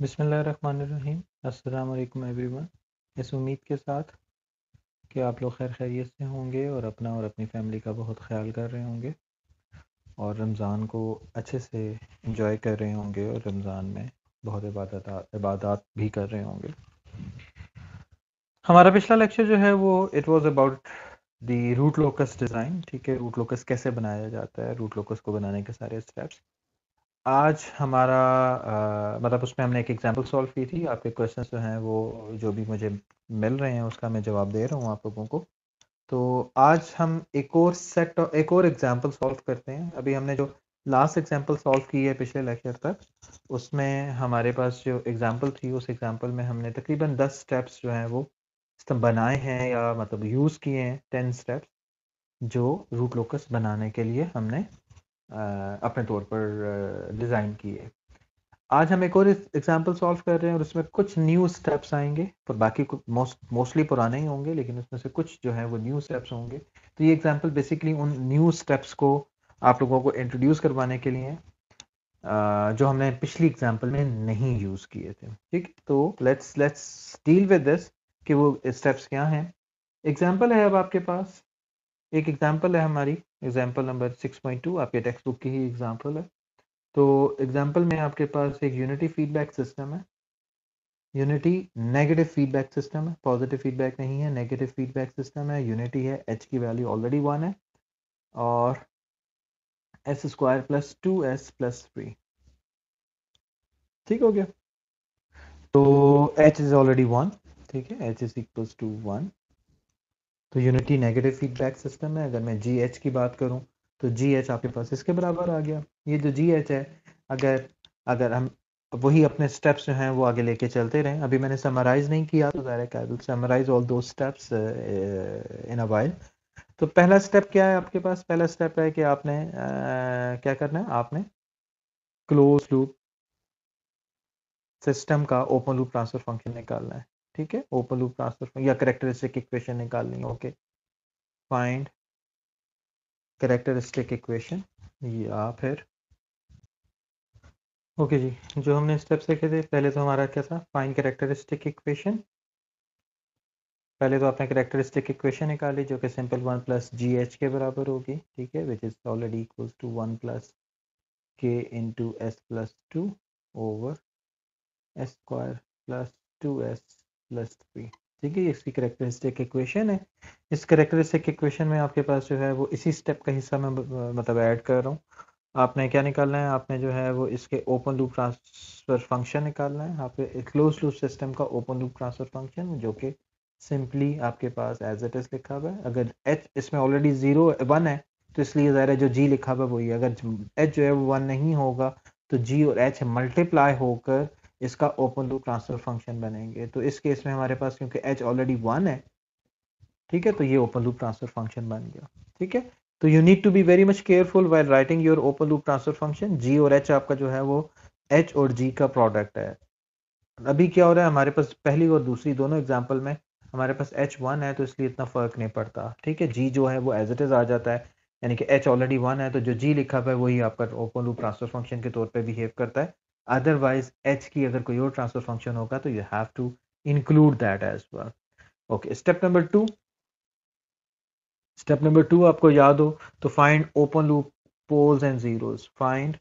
बिस्मिल्लाहिर्रहमानिर्रहीम। अस्सलाम वालेकुम एवरीवन। इस उम्मीद के साथ कि आप लोग खैर खैरियत से होंगे और अपना और अपनी फैमिली का बहुत ख्याल कर रहे होंगे और रमज़ान को अच्छे से इंजॉय कर रहे होंगे और रमज़ान में बहुत इबादत भी कर रहे होंगे। हमारा पिछला लेक्चर जो है वो it was about the root locus design. ठीक है, रूट लोकस कैसे बनाया जाता है, रूट लोकस को बनाने के सारे स्टेप्स। आज हमारा मतलब उसमें हमने एक एग्जांपल सॉल्व की थी। आपके क्वेश्चंस जो हैं वो जो भी मुझे मिल रहे हैं उसका मैं जवाब दे रहा हूँ आप लोगों को। तो आज हम एक और एग्जांपल सॉल्व करते हैं। अभी हमने जो लास्ट एग्जांपल सॉल्व की है पिछले लेक्चर तक, उसमें हमारे पास जो एग्जांपल थी उस एग्जांपल में हमने तकरीबन 10 स्टेप्स जो हैं वो बनाए हैं या मतलब यूज़ किए हैं, 10 स्टेप्स जो रूट लोकस बनाने के लिए हमने अपने तौर पर डिज़ाइन किए। आज हम एक और एग्जांपल सॉल्व कर रहे हैं और उसमें कुछ न्यू स्टेप्स आएंगे, पर बाकी मोस्टली पुराने ही होंगे, लेकिन उसमें से कुछ जो है वो न्यू स्टेप्स होंगे। तो ये एग्जांपल बेसिकली उन न्यू स्टेप्स को आप लोगों को इंट्रोड्यूस करवाने के लिए जो हमने पिछली एग्जांपल में नहीं यूज़ किए थे। ठीक, तो लेट्स डील विद दिस कि वो स्टेप्स क्या हैं। एग्जांपल है अब आपके पास, एक एग्जांपल है हमारी, एग्जांपल नंबर 6.2 आपके टेक्स्ट बुक की ही एग्जांपल है। तो एग्जांपल में आपके पास एक यूनिटी फीडबैक सिस्टम है। यूनिटी नेगेटिव फीडबैक सिस्टम है, पॉजिटिव फीडबैक नहीं है, नेगेटिव फीडबैक सिस्टम है। यूनिटी है, एच की वैल्यू ऑलरेडी 1 है और S square plus 2s plus 3। ठीक हो गया। तो एच इज ऑलरेडी 1, ठीक है, एच इज इक्वल्स टू 1। तो यूनिटी नेगेटिव फीडबैक सिस्टम है। अगर मैं जी एच की बात करूं तो जी एच आपके पास इसके बराबर आ गया। ये जो जी एच है, अगर अगर हम वही अपने स्टेप्स जो हैं वो आगे लेके चलते रहें, अभी मैंने समराइज नहीं किया तो direct I will summarize all दो स्टेप्स इन अ वाइल। तो पहला स्टेप क्या है आपके पास? पहला स्टेप है कि आपने क्या करना है, आपने क्लोज लूप सिस्टम का ओपन लूप ट्रांसफर फंक्शन निकालना है। ठीक है, ओपन लूप ट्रांसफर या कैरेक्टरिस्टिक इक्वेशन निकालनी है। ओके, फाइंड कैरेक्टरिस्टिक इक्वेशन या फिर ओके जी, जो हमने स्टेप्स लिखे थे पहले तो हमारा क्या था, फाइंड कैरेक्टरिस्टिक इक्वेशन। पहले तो आपने कैरेक्टरिस्टिक इक्वेशन निकाली जो कि सिंपल 1 प्लस जी एच के बराबर होगी। ठीक है, which is already equals to 1 plus K into S plus 2 over S square plus 2s plus 3। ठीक है, ये इसकी कैरेक्टरिस्टिक इक्वेशन है। इस कैरेक्टरिस्टिक इक्वेशन में आपके पास जो है वो इसी स्टेप का हिस्सा मैं मतलब ऐड कर रहा हूँ। आपने क्या निकालना है, आपने जो है वो इसके ओपन लूप ट्रांसफर फंक्शन निकालना है। आपके क्लोज लूप सिस्टम का ओपन लूप ट्रांसफर फंक्शन जो कि सिंपली आपके पास एज इट इज लिखा हुआ है। अगर एच इसमें ऑलरेडी 1 है तो इसलिए ज़ाहिर है जो जी लिखा हुआ है वही है। अगर एच जो है वो 1 नहीं होगा तो जी और एच मल्टीप्लाई होकर इसका ओपन लूप ट्रांसफर फंक्शन बनेंगे। तो इस केस में हमारे पास क्योंकि एच ऑलरेडी 1 है, ठीक है, तो ये ओपन लूप ट्रांसफर फंक्शन बन गया। ठीक है, तो you need to be very much careful while writing your open loop transfer function. G और एच आपका जो है वो एच और जी का प्रोडक्ट है। अभी क्या हो रहा है, हमारे पास पहली और दूसरी दोनों एग्जाम्पल में हमारे पास H1 है तो इसलिए इतना फर्क नहीं पड़ता। ठीक है, जी जो है वो एज इट इज आ जाता है, यानी कि H ऑलरेडी 1 है तो जो जी लिखा हुआ है वही आपका ओपन लूप ट्रांसफर फंक्शन के तौर पे बिहेव करता है। अदरवाइज H की अगर कोई और ट्रांसफर फंक्शन होगा तो you have to include that as well. Okay, step number 2 आपको याद हो तो find open loop poles and zeros. Find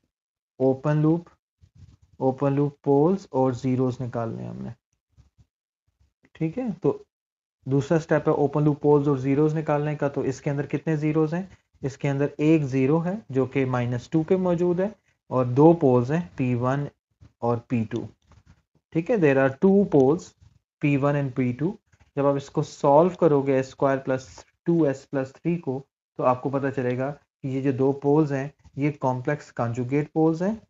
open loop poles और जीरोस निकालने हैं हमने। ठीक है, तो दूसरा स्टेप है ओपन लूप पोल्स और जीरोस निकालने का। तो इसके अंदर कितने जीरोस हैं? इसके अंदर एक जीरो है जो कि -2 पे मौजूद है और दो पोल्स हैं P1 और P2। ठीक है, there are two poles P1 and P2। जब आप इसको सॉल्व करोगे S square plus 2s plus 3 को, तो आपको पता चलेगा कि ये जो दो पोल्स हैं ये कॉम्प्लेक्स कॉन्जुगेट पोल्स हैं।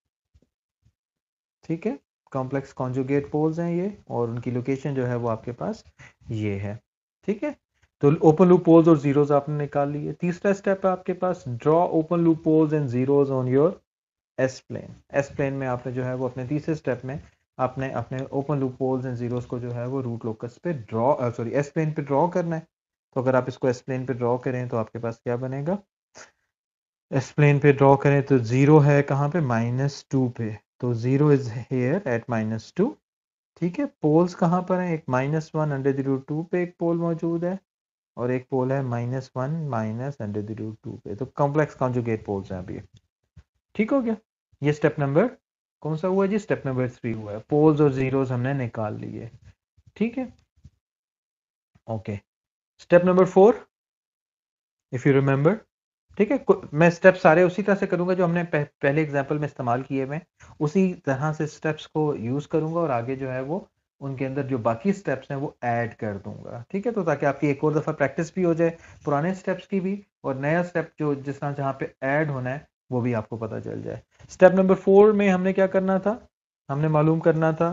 ठीक है, कॉम्प्लेक्स कॉन्जुगेट पोल्स हैं ये, और उनकी लोकेशन जो है वो आपके पास ये है। ठीक है, तो ओपन लूप पोल्स और जीरोस आपने निकाल लिए। तीसरा स्टेप है आपके पास, draw open loop poles and zeros on your S plane. S plane में आपने जो है वो अपने तीसरे स्टेप में आपने अपने open loop poles and zeros को जो है वो रूट लोकस पे एस प्लेन पे ड्रॉ करना है। तो अगर आप इसको एस प्लेन पे ड्रॉ करें तो आपके पास क्या बनेगा? एस प्लेन पे ड्रॉ करें तो जीरो है कहाँ पे? -2 पे। तो 0 इज हेयर एट -2, ठीक है। पोल्स कहाँ पर हैं? एक -1 √2 पे एक पोल मौजूद है और एक पोल है -1 -√2 पे। तो कॉम्प्लेक्स कॉन्जुगेट पोल्स हैं अभी, ठीक हो गया। ये स्टेप नंबर कौन सा हुआ जी? स्टेप नंबर 3 हुआ है। पोल्स और जीरोस हमने निकाल लिए, ठीक है। Okay, step number 4 if you remember, ठीक है। मैं स्टेप सारे उसी तरह से करूंगा जो हमने पहले एग्जांपल में इस्तेमाल किए हुए, उसी तरह से स्टेप्स को यूज करूंगा और आगे जो है वो उनके अंदर जो बाकी स्टेप्स हैं वो ऐड कर दूंगा, ठीक है। तो ताकि आपकी एक और दफा प्रैक्टिस भी हो जाए पुराने स्टेप्स की भी, और नया स्टेप जो जिस तरह जहाँ पे ऐड होना है वो भी आपको पता चल जाए। स्टेप नंबर 4 में हमने क्या करना था? हमने मालूम करना था,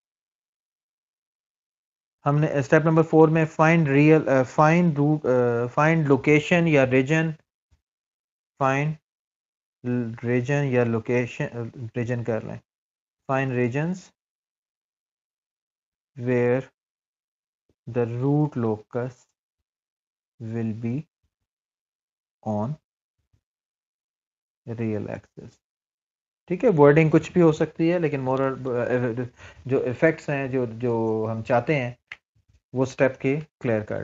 हमने स्टेप नंबर 4 में फाइंड रूट, फाइंड लोकेशन या रीजन, फाइंड रीजन या लोकेशन, रीजन कर लें, find regions where the root locus will be on real axis, ठीक है। वर्डिंग कुछ भी हो सकती है, लेकिन मोरल जो इफेक्ट्स हैं जो जो हम चाहते हैं वो स्टेप के क्लियर कट,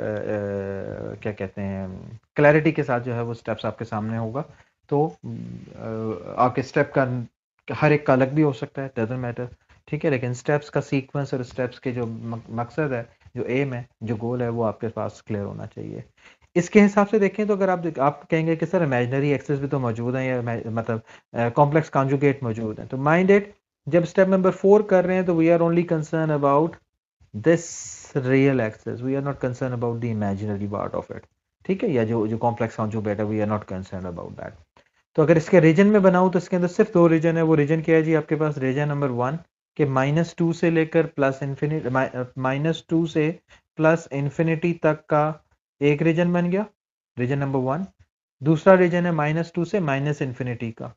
क्या कहते हैं, क्लैरिटी के साथ जो है वो स्टेप्स आपके सामने होगा। तो आपके स्टेप का हर एक का अलग भी हो सकता है, डजंट मैटर, ठीक है। लेकिन स्टेप्स का सीक्वेंस और स्टेप्स के जो मकसद है, जो एम है, जो गोल है, वो आपके पास क्लियर होना चाहिए। इसके हिसाब से देखें तो अगर आप कहेंगे कि सर इमेजिनरी एक्सेस भी तो मौजूद है, या मतलब कॉम्प्लेक्स कॉन्जुगेट मौजूद है, तो माइंड इट, जब स्टेप नंबर 4 कर रहे हैं तो we are only concern about this real axis, we are not concerned about the imaginary part of it, ठीक है। या जो जो कॉम्प्लेक्स कॉन्जुगेट है, we are not concern about that. तो अगर इसके रीजन में बनाऊं तो इसके अंदर सिर्फ 2 रीजन है। वो रीजन क्या है जी? आपके पास रीजन नंबर 1 के -2 से लेकर प्लस इंफिनिटी, -2 से प्लस इंफिनिटी तक का एक रीजन बन गया, रीजन नंबर 1। दूसरा रीजन है -2 से माइनस इंफिनिटी का,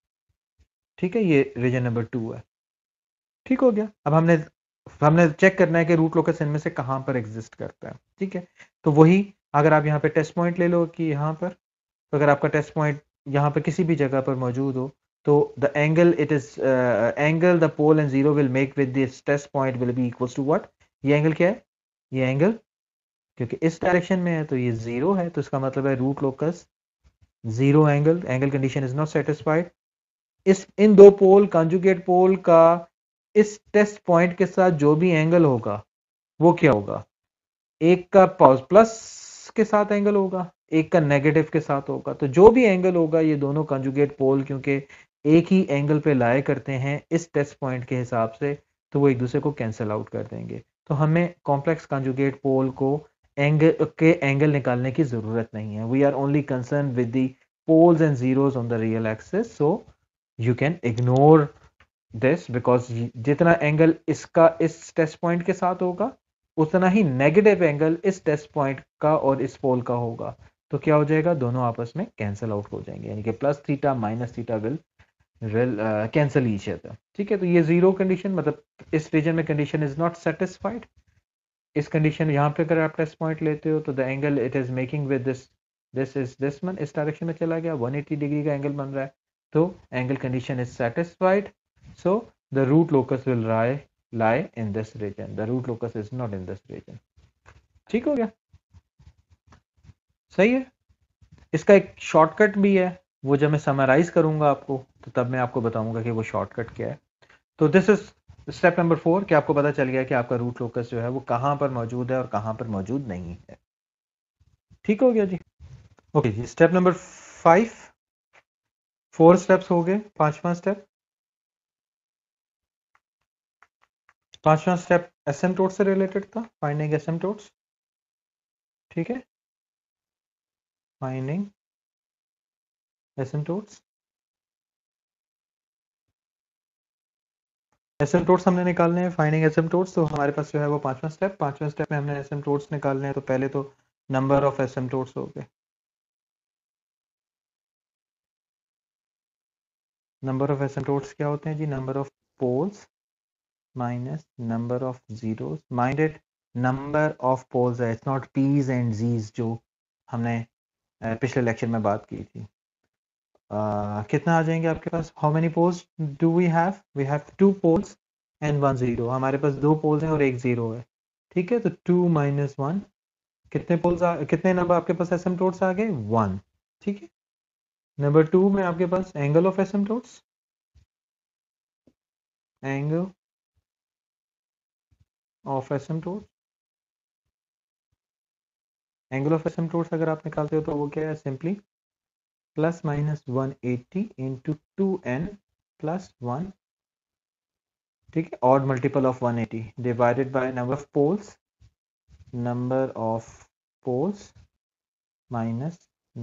ठीक है, ये रीजन नंबर 2 है, ठीक हो गया। अब हमने हमने चेक करना है कि रूट लोकस इनमें से कहां पर एग्जिस्ट करता है, ठीक है। तो वही, अगर आप यहाँ पे टेस्ट पॉइंट ले लो कि यहाँ पर, तो अगर आपका टेस्ट पॉइंट यहाँ पर किसी भी जगह पर मौजूद हो, तो the angle it is angle the pole and zero will make with this test point will be equals to what? ये एंगल क्या है? ये एंगल, क्योंकि इस डायरेक्शन में है तो ये जीरो है, तो इसका मतलब है root locus zero angle, angle condition is not satisfied. इस इन दो पोल कंजुगेट पोल का इस टेस्ट पॉइंट के साथ जो भी एंगल होगा वो क्या होगा? एक का प्लस के साथ एंगल होगा, एक का नेगेटिव के साथ होगा। तो जो भी एंगल होगा, ये दोनों कंजुगेट पोल क्योंकि एक ही एंगल पे लाए करते हैं इस टेस्ट पॉइंट के हिसाब से, तो वो एक दूसरे को कैंसिल आउट कर देंगे। तो हमें कॉम्प्लेक्स कंजुगेट पोल को एंगल निकालने की जरूरत नहीं है। We are only concern with the poles and zeros on the real axis, so you can ignore this because जितना एंगल इसका इस टेस्ट पॉइंट के साथ होगा, उतना ही नेगेटिव एंगल इस टेस्ट पॉइंट का और इस पोल का होगा। तो क्या हो जाएगा? दोनों आपस में कैंसिल आउट हो जाएंगे, यानी कि plus theta minus theta will cancel each other, ठीक है। तो ये जीरो कंडीशन, मतलब इस रीजन में कंडीशन इज नॉट सेटिस्फाइड। इस कंडीशन यहाँ पे अगर आप टेस्ट पॉइंट लेते हो तो the angle it is making with this one इस डायरेक्शन में चला गया, 180 डिग्री का एंगल बन रहा है, तो angle condition is satisfied. So the root locus will lie in this region, the root locus is not in this region, ठीक हो गया, सही है। इसका एक शॉर्टकट भी है, वो जब मैं समराइज करूंगा आपको तो तब मैं आपको बताऊंगा कि वो शॉर्टकट क्या है। तो दिस इज स्टेप नंबर 4 कि आपको पता चल गया कि आपका रूट लोकस जो है वो कहां पर मौजूद है और कहां पर मौजूद नहीं है, ठीक हो गया जी। ओके जी, स्टेप नंबर 5, 4 स्टेप्स हो गए। पांचवा स्टेप, पांचवा स्टेप एसिम्प्टोट से रिलेटेड था, फाइंडिंग एसिम्प्टोट्स, ठीक है, फाइंडिंग एसिम्प्टोट्स। एसिम्प्टोट्स हमने निकालने हैं, फाइंडिंग एसिम्प्टोट्स। तो हमारे पास जो है वो पांचवा स्टेप में हमने एसिम्प्टोट्स निकालने हैं। तो पहले तो नंबर ऑफ एसिम्प्टोट्स हो गए। नंबर ऑफ एसिम्प्टोट्स क्या होते हैं जी? Number of poles minus number of zeros. Mind it, number of poles है, it's not Ps and Zs जो हमने पिछले लेक्चर में बात की थी। कितना आ जाएंगे आपके पास? How many poles do we have 2 poles and 1 0। हमारे पास 2 पोल्स हैं और 1 0 है। ठीक है, तो 2 माइनस 1, कितने नंबर आपके पास एसिम्प्टोट्स आ गए? 1। ठीक है, नंबर 2 में आपके पास angle of asymptotes, angle of asymptotes, angle of asymptotes अगर आप निकालते हो तो वो क्या है? Simply plus minus 180 into 2n plus 1। ठीक है, odd multiple of 180 divided by number of poles minus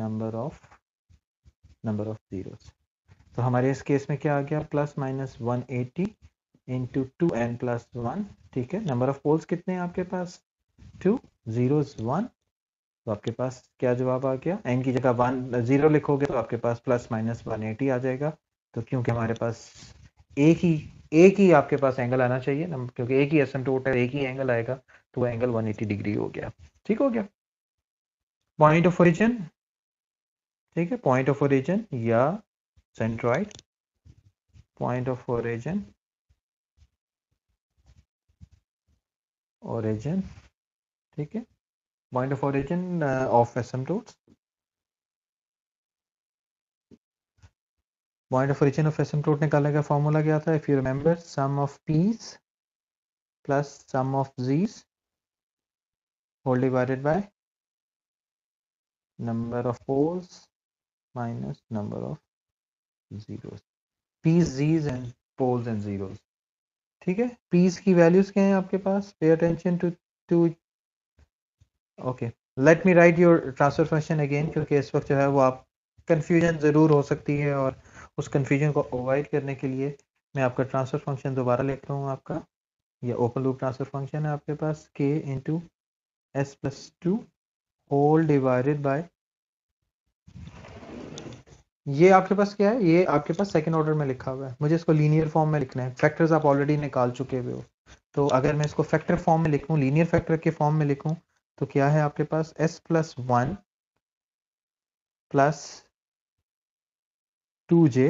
number of zeros. तो हमारे इस केस में क्या आ गया? Plus minus 180 into 2n plus 1। ठीक है, नंबर ऑफ पोल्स कितने हैं आपके पास? 2, जीरोस 1। तो आपके पास क्या जवाब आ गया? n की जगह 1 0 लिखोगे तो आपके पास प्लस माइनस 180 आ जाएगा। तो क्योंकि हमारे पास एक ही आपके पास एंगल आना चाहिए ना, क्योंकि एक ही एसिम्प्टोट है, एक ही एंगल आएगा, तो वो एंगल 180 डिग्री हो गया। ठीक हो गया? पॉइंट ऑफ ओरिजिन, ठीक है, point of origin or centroid, point of origin, ठीक है, point of origin of asymptotes, point of origin of asymptote निकालने का फॉर्मूला क्या था? If you remember, sum of Ps plus sum of Zs whole divided by number of poles minus number of zeros. Ps, Zs and poles and zeros. ठीक है, piece की values क्या है आपके पास? Pay attention to okay, let me write your transfer function again, क्योंकि इस वक्त जो है वो आप कंफ्यूजन ज़रूर हो सकती है, और उस कंफ्यूजन को अवॉइड करने के लिए मैं आपका ट्रांसफर फंक्शन दोबारा लिख रहा हूँ। आपका ये ओपन लूप ट्रांसफर फंक्शन है आपके पास, k into S plus 2 whole divided by, ये आपके पास क्या है? ये आपके पास सेकंड ऑर्डर में लिखा हुआ है, मुझे इसको लीनियर फॉर्म में लिखना है। फैक्टर्स आप ऑलरेडी निकाल चुके हुए हो, तो अगर मैं इसको फैक्टर फॉर्म में लिखूं, लीनियर फैक्टर के फॉर्म में लिखूं, तो क्या है आपके पास? s प्लस 1 प्लस 2j,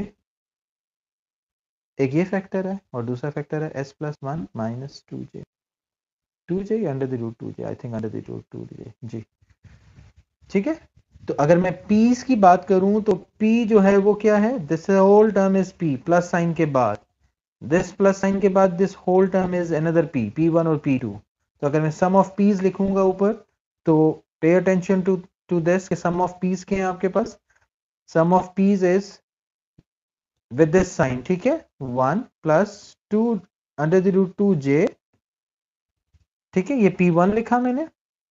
एक ये फैक्टर है और दूसरा फैक्टर है s plus 1 minus 2j under the root 2j, I think under the root 2j जी। ठीक है, तो अगर मैं पीस की बात करूं तो p जो है वो क्या है? This whole term is p plus sign के बाद, दिस प्लस साइन के बाद this whole term is another p1 और p2। तो अगर मैं सम ऑफ पीस लिखूंगा ऊपर, तो पे अटेंशन टू दिस के सम ऑफ पीस के हैं आपके पास। Sum of piece is with this sign, ठीक है, 1 plus 2 under the root 2j। ठीक है, ये p1 लिखा मैंने,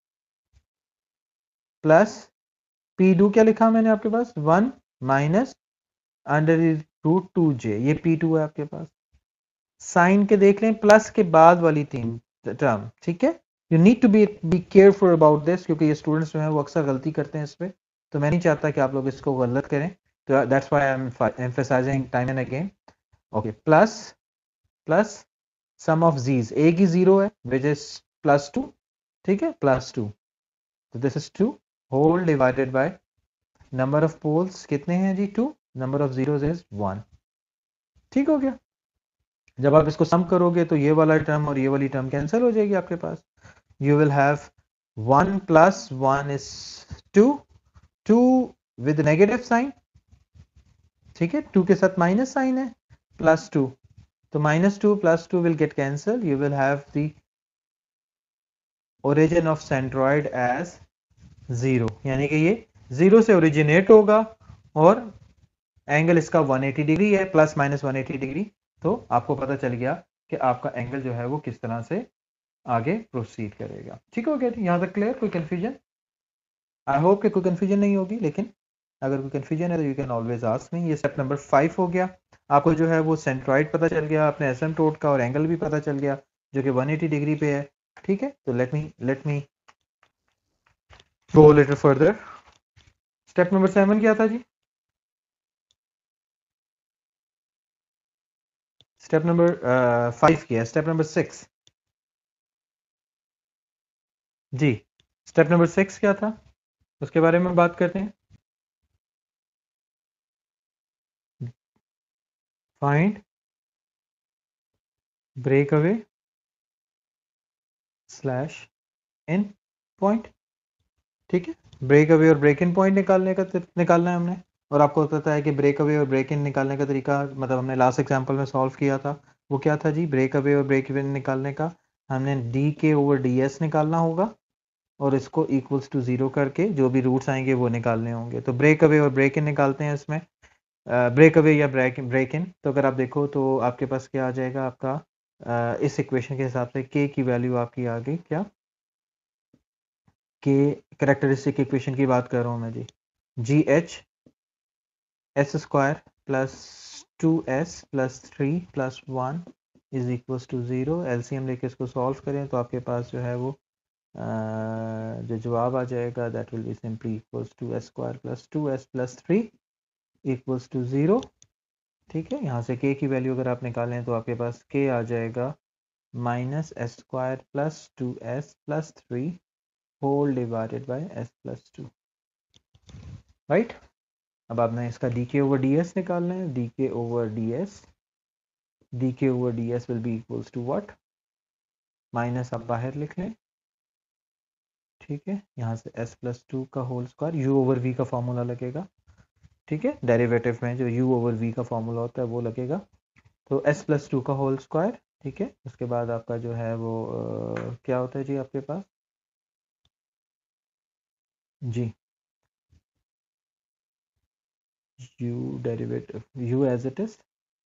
प्लस p2 क्या लिखा मैंने आपके पास? 1 माइनस अंडर रूट 2j, ये p2 है आपके पास। साइन के देख लें, प्लस के बाद वाली तीन टर्म। ठीक है, you need to be careful about this, क्योंकि ये स्टूडेंट्स जो है वो अक्सर गलती करते हैं इस पे, तो मैं नहीं चाहता कि आप लोग इसको गलत करें, तो that's why I am emphasizing time and again. Okay, plus plus sum of G's, A की जीरो है विच इज प्लस 2। ठीक है, प्लस 2, तो this is 2 whole divided by number of poles कितने हैं जी? 2, नंबर ऑफ जीरोस इज 1। ठीक हो गया? जब आप इसको सम करोगे तो ये वाला टर्म और ये वाली टर्म कैंसिल हो जाएगी आपके पास। You will have 1 plus 1 is 2, 2 with negative sign, ठीक है, 2 के साथ माइनस साइन है, प्लस 2, तो minus 2 plus 2 will get cancel. You will have the origin of centroid as 0, यानी कि ये 0 से ओरिजिनेट होगा और एंगल इसका 180 डिग्री है, प्लस माइनस 180 डिग्री। तो आपको पता चल गया कि आपका एंगल जो है वो किस तरह से आगे प्रोसीड करेगा। ठीक हो गया? यहाँ तक क्लियर? कोई कंफ्यूजन? आई होप कि कोई कंफ्यूजन नहीं होगी, लेकिन अगर कोई कंफ्यूजन है तो you can always ask me. ये स्टेप नंबर 5 हो गया। आपको जो है वो सेंट्रॉइड पता चल गया, अपने एसिम्प्टोट का और एंगल भी पता चल गया जो कि 180 डिग्री पे है। ठीक है, तो let me go little further. Step number 7 क्या था जी? स्टेप नंबर 5 किया, स्टेप नंबर 6 जी। स्टेप नंबर 6 क्या था, उसके बारे में बात करते हैं। Find break away slash in point. ठीक है, ब्रेक अवे और ब्रेक इन पॉइंट निकालना है हमने। और आपको पता है कि ब्रेक अवे और ब्रेक इन निकालने का तरीका, मतलब हमने लास्ट एग्जांपल में सॉल्व किया था, वो क्या था जी? ब्रेक अवे और ब्रेक इन निकालने का हमने D K over D S निकालना होगा और इसको इक्वल्स टू जीरो करके जो भी रूट्स आएंगे वो निकालने होंगे। तो ब्रेक अवे और ब्रेक इन निकालते हैं इसमें। ब्रेक अवे या ब्रेक इन, तो अगर आप देखो तो आपके पास क्या आ जाएगा आपका, इस इक्वेशन के हिसाब से के की वैल्यू आपकी आ गई क्या? के करेक्टरिस्टिक इक्वेशन की बात कर रहा हूँ मैं जी। G H S square plus 2s plus 3 plus 1 is equals to 0। LCM लेके इसको सॉल्व करें तो आपके पास जो है वो जो जवाब आ जाएगा that will be simply equals to S square plus 2s plus 3 equals to 0। ठीक है, यहाँ से के की वैल्यू अगर आप निकालें तो आपके पास के आ जाएगा minus S square plus 2s plus 3 whole divided by s plus 2। Right, अब आपने इसका D K over D S निकालना है। D K over D S will be equals to what? Minus आप बाहर लिख लें। ठीक है, यहाँ से s प्लस 2 का whole square, u over v का फॉर्मूला लगेगा। ठीक है, डेरिवेटिव में जो u ओवर v का फॉर्मूला होता है वो लगेगा। तो s प्लस 2 का होल स्क्वायर। ठीक है, उसके बाद आपका जो है वो क्या होता है जी आपके पास जी? u derivative u as it is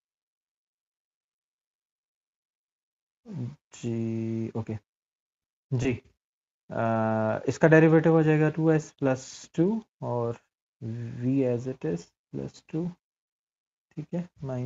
जी। ओके जी, इसका डेरिवेटिव हो जाएगा 2s प्लस 2 और v as it is plus 2। ठीक है,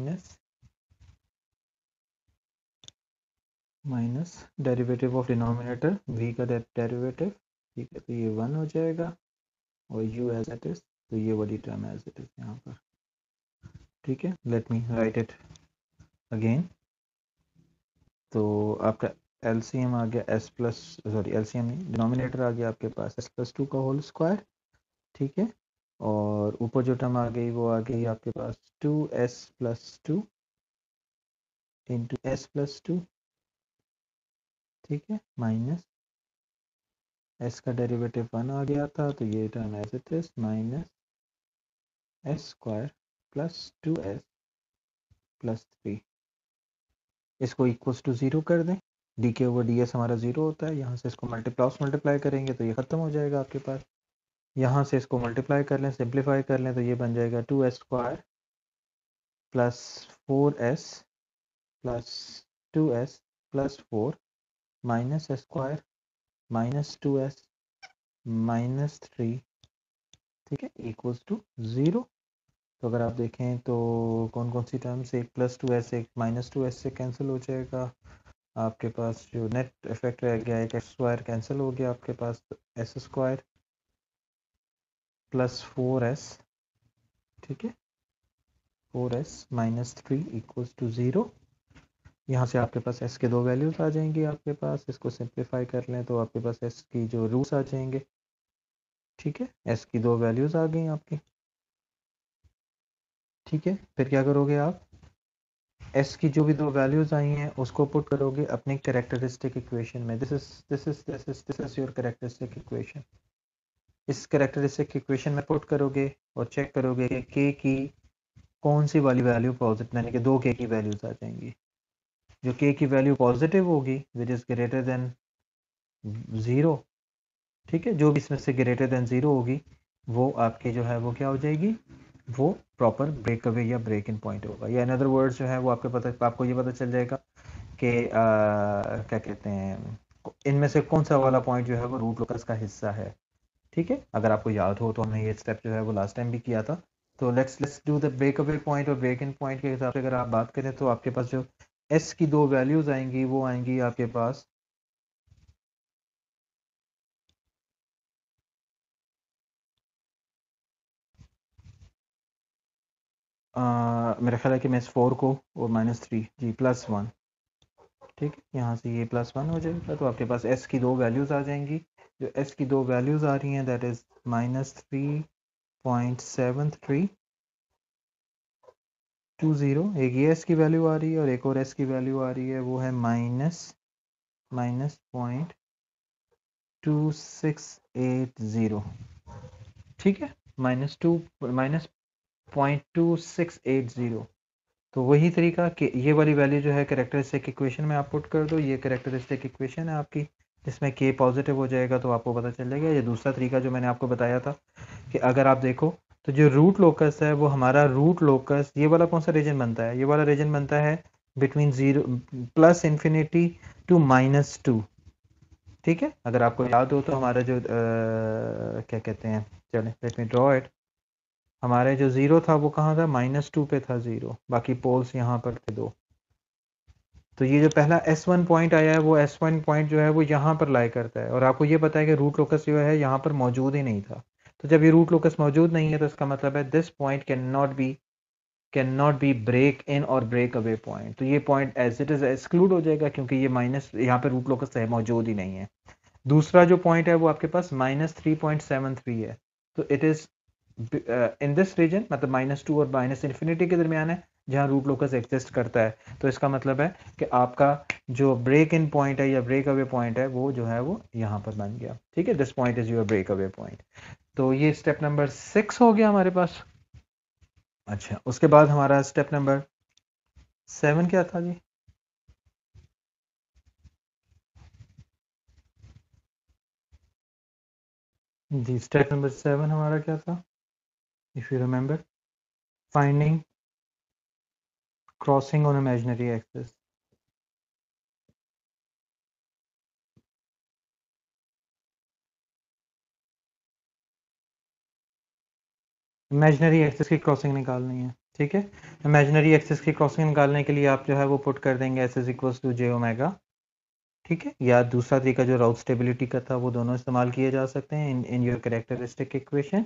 minus derivative of denominator v का डेरिवेटिव। ठीक है, तो ये 1 हो जाएगा और u एज इट इज, तो ये वाली टर्म एज इट इज यहाँ पर। ठीक है, let me write it again. तो आपका एलसीएम आ गया एस प्लस, सॉरी एलसीएम नहीं, डिनोमिनेटर आ गया आपके पास एस प्लस 2 का होल स्क्वायर। ठीक है, और ऊपर जो टर्म आ गई वो आ गई आपके पास 2s plus 2 into S plus 2। ठीक है, माइनस s का डेरिवेटिव 1 आ गया था तो ये term as it is minus S square plus 2s plus 3। इसको इक्वल्स टू जीरो कर दें। D K over D S हमारा जीरो होता है, यहाँ से इसको मल्टीप्लाई करेंगे तो ये खत्म हो जाएगा आपके पास। यहाँ से इसको मल्टीप्लाई कर लें, सिंप्लीफाई कर लें तो ये बन जाएगा 2s square plus 4s plus 2s plus 4 minus S square minus 2s minus 3। ठीक है, इक्वल्स टू ज़ीरो। तो अगर आप देखें तो कौन कौन सी टर्म्स, एक प्लस 2s एक माइनस 2s से कैंसिल हो जाएगा। आपके पास जो नेट इफेक्ट रह गया एक एस स्क्वायर कैंसिल हो गया आपके पास, एस स्क्वायर प्लस 4s। ठीक है, 4s minus 3 equals to zero. यहाँ से आपके पास s के दो वैल्यूज आ जाएंगी आपके पास, इसको सिंप्लीफाई कर लें तो आपके पास s की जो रूट्स आ जाएंगे। ठीक है, s की दो वैल्यूज आ गई आपकी। ठीक है, फिर क्या करोगे आप? s की जो भी दो वैल्यूज आई हैं उसको पुट करोगे अपनी कैरेक्टरिस्टिक इक्वेशन में। This is your characteristic equation. इस कैरेक्टरिस्टिक इक्वेशन में पुट करोगे और चेक करोगे कि k की कौन सी वाली वैल्यू पॉजिटिव, यानी कि दो k की वैल्यूज आ जाएंगी। जो k की वैल्यू पॉजिटिव होगी which is greater than zero. ठीक है, जो भी इसमें से ग्रेटर देन ज़ीरो होगी वो आपकी जो है वो क्या हो जाएगी, वो प्रॉपर ब्रेक अवे या ब्रेक इन पॉइंट होगा। या इन अदर वर्ड्स जो है वो आपको ये पता चल जाएगा कि क्या कहते हैं, इनमें से कौन सा वाला पॉइंट जो है वो रूट लोकस का हिस्सा है। ठीक है, अगर आपको याद हो तो हमने ये स्टेप जो है वो लास्ट टाइम भी किया था। तो let's do the break away point और ब्रेक इन पॉइंट के हिसाब से अगर आप बात करें तो आपके पास जो एस की दो वैल्यूज आएंगी वो आएंगी आपके पास मेरा ख्याल है कि मैं इस 4 को और माइनस 3 जी प्लस 1। ठीक है, यहाँ से ये प्लस 1 हो जाएगा तो आपके पास s की दो वैल्यूज़ आ जाएंगी। जो s की दो वैल्यूज़ आ रही हैं दैट इज़ -3.73 20, एक ये एस की वैल्यू आ रही है और एक और एस की वैल्यू आ रही है, वो है -.2680। ठीक है, -.2680। तो वही तरीका कि ये वाली वैल्यू जो है कैरेक्टरिस्टिक इक्वेशन में आप पुट कर दो, ये कैरेक्टरिस्टिक इक्वेशन है आपकी, जिसमें के पॉजिटिव हो जाएगा तो आपको पता चल जाएगा। ये दूसरा तरीका जो मैंने आपको बताया था कि अगर आप देखो तो जो रूट लोकस है वो हमारा रूट लोकस, ये वाला कौन सा रीजन बनता है, ये वाला रीजन बनता है बिटवीन +∞ टू -2। ठीक है, अगर आपको याद हो तो हमारा जो क्या कहते हैं, चले लेट मी ड्रॉ इट। हमारे जो जीरो था वो कहाँ था, -2 पे था जीरो, बाकी पोल्स यहाँ पर थे 2। तो ये जो पहला S1 पॉइंट आया है वो S1 पॉइंट जो है वो यहाँ पर लाई करता है, और आपको ये पता है कि रूट लोकस जो है यहाँ पर मौजूद ही नहीं था। तो जब ये रूट लोकस मौजूद नहीं है तो इसका मतलब है this point can not be break in और ब्रेक अवे पॉइंट। तो ये point as it is exclude हो जाएगा क्योंकि ये माइनस यहाँ पे रूट लोकस है मौजूद ही नहीं है। दूसरा जो पॉइंट है वो आपके पास -3.73 है, तो it is in this region, मतलब -2 और -∞ के दरमियान है जहां रूट लोकस एग्जिस्ट करता है। तो इसका मतलब है कि आपका जो ब्रेक इन पॉइंट है या ब्रेक अवे पॉइंट है वो जो है वो यहाँ पर बन गया। ठीक है, this point is your break away point. तो ये स्टेप नंबर 6 हो गया हमारे पास। अच्छा, उसके बाद हमारा स्टेप नंबर 7 क्या था जी? जी, स्टेप नंबर 7 हमारा क्या था, if you remember, finding crossing on imaginary axis. Imaginary axis की क्रॉसिंग निकालनी है। ठीक है, इमेजिनरी एक्सिस की क्रॉसिंग निकालने के लिए आप जो है वो पुट कर देंगे S is equals to J omega. ठीक है, या दूसरा तरीका जो राउथ स्टेबिलिटी का था वो दोनों इस्तेमाल किए जा सकते हैं इन योर कैरेक्टरिस्टिक इक्वेशन,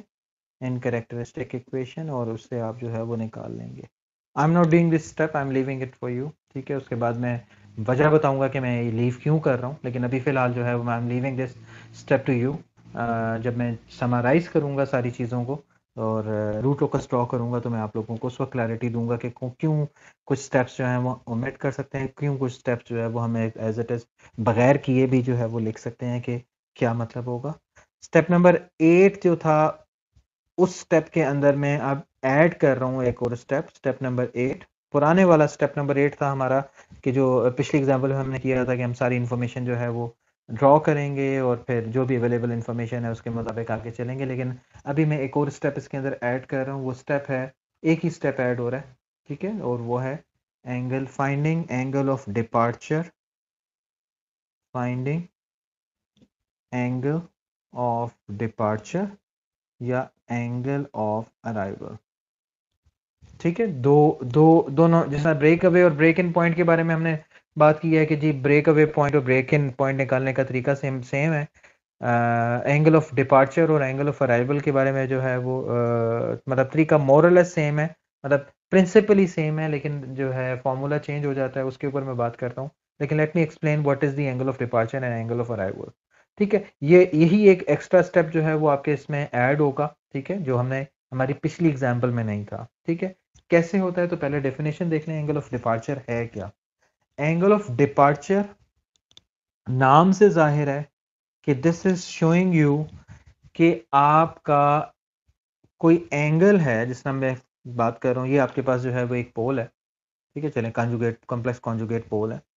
और उससे आप जो है वो निकाल लेंगे। I am not doing this step, I am leaving it for you. ठीक है, उसके बाद मैं वजह बताऊंगा कि मैं ये लीव क्यों कर रहा हूँ, लेकिन अभी फ़िलहाल जो है वो I am leaving this step to you. जब मैं समराइज़ करूँगा सारी चीज़ों को और रूट लोकस ड्रॉ करूँगा तो मैं आप लोगों को उस वक्त क्लैरिटी दूंगा कि क्यों कुछ स्टेप्स जो हैं वो ओमिट कर सकते हैं, क्यों कुछ स्टेप्स जो है वो हमें एज इट इज़ बगैर किए भी जो है वो लिख सकते हैं कि क्या मतलब होगा। स्टेप नंबर 8 जो था, उस स्टेप के अंदर मैं अब ऐड कर रहा हूँ एक और स्टेप, स्टेप नंबर 8। पुराने वाला स्टेप नंबर 8 था हमारा कि जो पिछली एग्जाम्पल में हमने किया था कि हम सारी इन्फॉर्मेशन जो है वो ड्रॉ करेंगे और फिर जो भी अवेलेबल इन्फॉर्मेशन है उसके मुताबिक आगे चलेंगे। लेकिन अभी मैं एक और स्टेप इसके अंदर ऐड कर रहा हूँ, वो स्टेप है, एक ही स्टेप ऐड हो रहा है। ठीक है, और वो है angle, finding angle of departure, finding angle of departure या एंगल ऑफ अराइवल। ठीक है, दोनों जैसा ब्रेक अवे और ब्रेक इन पॉइंट के बारे में हमने बात की है कि जी ब्रेक अवे पॉइंट और ब्रेक इन पॉइंट निकालने का तरीका सेम सेम है। एंगल ऑफ डिपार्चर और एंगल ऑफ अराइवल के बारे में जो है वो मतलब तरीका मोरलेस सेम है, मतलब प्रिंसिपली सेम है, लेकिन जो है फॉर्मूला चेंज हो जाता है, उसके ऊपर मैं बात करता हूँ। लेकिन let me explain what is the angle of departure and angle of arrival. ठीक है, यही एक एक्स्ट्रा स्टेप जो है वो आपके इसमें ऐड होगा। ठीक है, जो हमने हमारी पिछली एग्जाम्पल में नहीं था। ठीक है, कैसे होता है, तो पहले डेफिनेशन देख लें, एंगल ऑफ डिपार्चर है क्या। एंगल ऑफ डिपार्चर नाम से जाहिर है कि दिस इज शोइंग यू कि आपका कोई एंगल है, जिसमें मैं बात कर रहा हूँ, ये आपके पास जो है वो एक पोल है। ठीक है, चलें, कॉन्जुगेट, कॉम्प्लेक्स कॉन्जुगेट पोल है।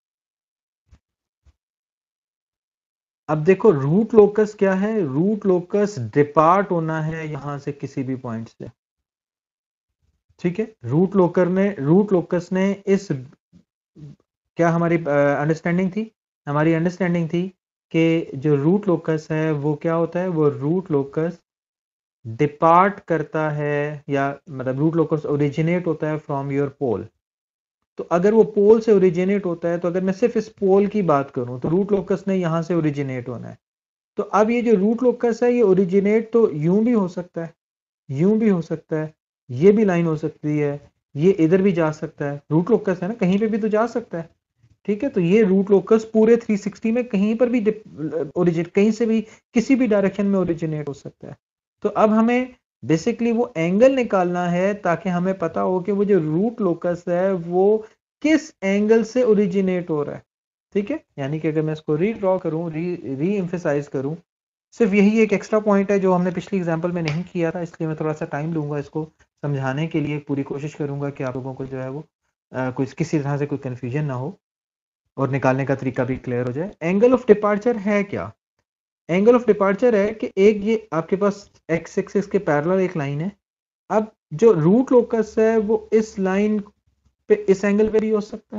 अब देखो रूट लोकस क्या है, रूट लोकस डिपार्ट होना है यहां से किसी भी पॉइंट से। ठीक है, रूट लोकस ने इस, क्या हमारी अंडरस्टैंडिंग थी, हमारी अंडरस्टैंडिंग थी कि जो रूट लोकस है वो क्या होता है, वो रूट लोकस डिपार्ट करता है, या मतलब रूट लोकस ओरिजिनेट होता है फ्रॉम योर पोल। तो अगर वो पोल से ओरिजिनेट होता है, तो अगर मैं सिर्फ इस पोल की बात करूं तो रूट लोकस ने यहां से ओरिजिनेट होना है। तो अब ये जो रूट लोकस है ये ओरिजिनेट तो यूं भी हो सकता है, यूं भी हो सकता है, ये भी लाइन हो सकती है, ये इधर भी जा सकता है, रूट लोकस है ना, कहीं पे भी तो जा सकता है। ठीक है, तो ये रूट लोकस पूरे 360 में कहीं पर भी ओरिजिनेट, कहीं से भी किसी भी डायरेक्शन में ओरिजिनेट हो सकता है। तो अब हमें बेसिकली वो एंगल निकालना है ताकि हमें पता हो कि वो जो रूट लोकस है वो किस एंगल से ओरिजिनेट हो रहा है। ठीक है, यानी कि अगर मैं इसको रीड्रॉ करूं, री एम्फेसाइज करूं, सिर्फ यही एक एक्स्ट्रा पॉइंट है जो हमने पिछली एग्जांपल में नहीं किया था, इसलिए मैं थोड़ा सा टाइम लूंगा इसको समझाने के लिए। पूरी कोशिश करूंगा कि आप लोगों को जो है वो कोई किसी तरह से कोई कंफ्यूजन ना हो और निकालने का तरीका भी क्लियर हो जाए। एंगल ऑफ डिपार्चर है क्या? एंगल ऑफ डिपार्चर है कि एक ये आपके पास एक्स एक्सिस के पैरेलल एक लाइन है। अब जो रूट लोकस है वो इस लाइन पे इस एंगल पे भी हो सकता है,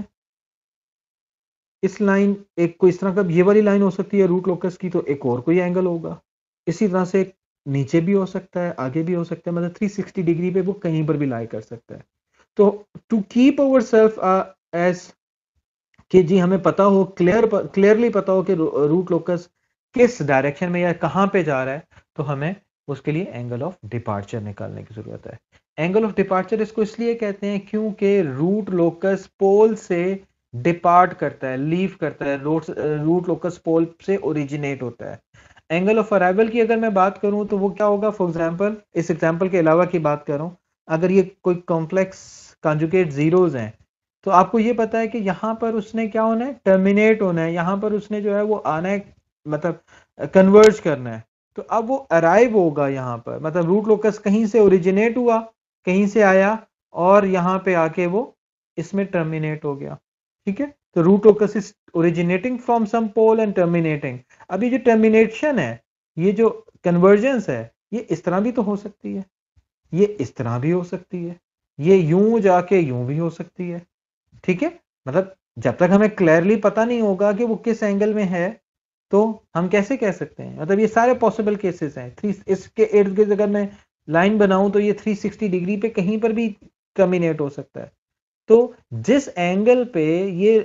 इस लाइन एक कोई इस तरह का ये वाली लाइन हो सकती है रूट लोकस की, तो एक और कोई एंगल होगा। इसी तरह से नीचे भी हो सकता है, आगे भी हो सकता है, मतलब 360 डिग्री पे वो कहीं पर भी लाई कर सकता है। तो to keep our self as कि जी हमें पता हो, क्लियरली पता हो कि रूट लोकस किस डायरेक्शन में या कहां पे जा रहा है, तो हमें उसके लिए एंगल ऑफ डिपार्चर निकालने की जरूरत है। एंगल ऑफ डिपार्चर इसको इसलिए कहते हैं क्योंकि रूट लोकस पोल से डिपार्ट करता है, लीव करता है, रूट लोकस पोल से ओरिजिनेट होता है। एंगल ऑफ अराइवल की अगर मैं बात करूं तो वो क्या होगा? फॉर एग्जांपल, इस एग्जांपल के अलावा की बात करूं, अगर ये कोई कॉम्प्लेक्स कॉन्जुगेट जीरोस हैं, तो आपको ये पता है कि यहां पर उसने क्या होना है? टर्मिनेट होना है। यहां पर उसने जो है वो आना है, मतलब कन्वर्ज करना है। तो अब वो अराइव होगा यहां पर, मतलब रूट लोकस कहीं से ओरिजिनेट हुआ, कहीं से आया और यहां पे आके वो इसमें टर्मिनेट हो गया। ठीक है, तो root locus is originating from some pole and terminating. अब ये जो टर्मिनेशन है, ये जो कन्वर्जेंस है, ये इस तरह भी तो हो सकती है, ये इस तरह भी हो सकती है, ये यूं जाके यूं भी हो सकती है। ठीक है, मतलब जब तक हमें क्लियरली पता नहीं होगा कि वो किस एंगल में है, तो हम कैसे कह सकते हैं? मतलब ये सारे पॉसिबल केसेस हैं। इसके इर्द गिर्द अगर मैं लाइन बनाऊं तो ये 360 डिग्री पे कहीं पर भी टर्मिनेट हो सकता है। तो जिस एंगल पे ये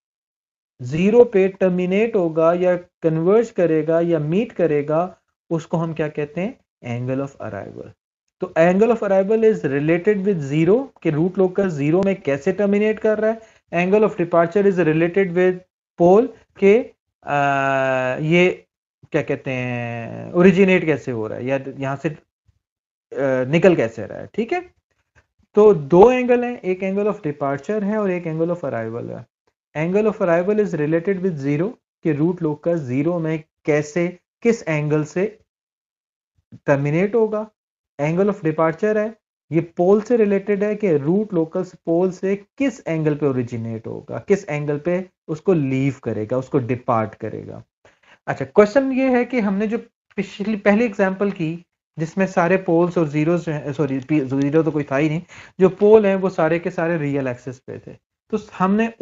जीरो पे टर्मिनेट होगा या कन्वर्ज करेगा या मीट करेगा, उसको हम क्या कहते हैं? Angle of arrival. तो angle of arrival is related with zero, कि रूट लोकस जीरो में कैसे टर्मिनेट कर रहा है। Angle of departure is related with pole, के ये क्या कहते हैं, ओरिजिनेट कैसे हो रहा है या यहां से निकल कैसे रहा है। ठीक है, तो दो एंगल हैं, एक एंगल ऑफ डिपार्चर है और एक एंगल ऑफ अराइवल है। Angle of arrival is related with zero, कि रूट लोकस जीरो में कैसे, किस एंगल से टर्मिनेट होगा। एंगल ऑफ डिपार्चर है, ये पोल से रिलेटेड है कि रूट लोकस पोल से किस एंगल पे ओरिजिनेट होगा, किस एंगल पे उसको लीव करेगा, उसको डिपार्ट करेगा। अच्छा, क्वेश्चन ये है कि हमने जो पिछली पहली एग्जांपल की जिसमें सारे पोल्स और जीरोस, सॉरी जीरो तो कोई था ही नहीं, जो पोल हैं वो सारे के सारे रियल एक्सिस पे थे, तो हमने